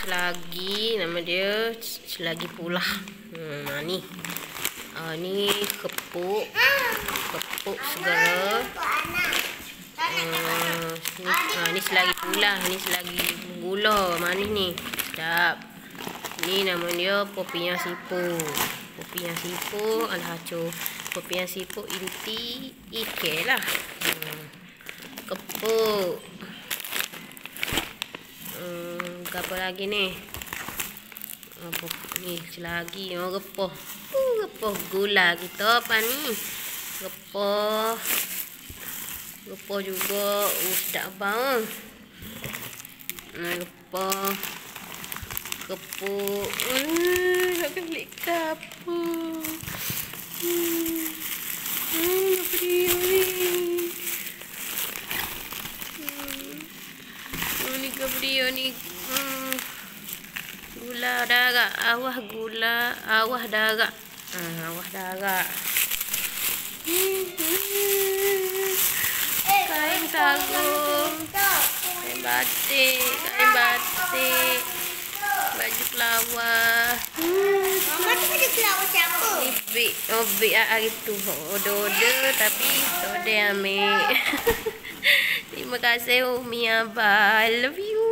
Selagi, nama dia selagi pula. Ni. Ni kepuk segera. Ni selagi pula, ni selagi gula manis ni. Sedap. Ni nama dia popiah siput. Popiah siput alah hancur. Popiah siput inti ikan lah. Kepuk. Apa lagi ni? Apa ni selagi repoh. Repoh gula kita apa ni? Repoh juga sedap bang. Repoh kepuk. Nak klik kapur. Apa dia ni? Ni apa dia ni? Gula darah, awah gula, awah darah. Awah darah. Kain sarung, kain batik, baju pelawar. Mama tu baju pelawar siapa? Bik hari tu. Order tapi tak ada ambil. Terima kasih Umi Abah. I love you.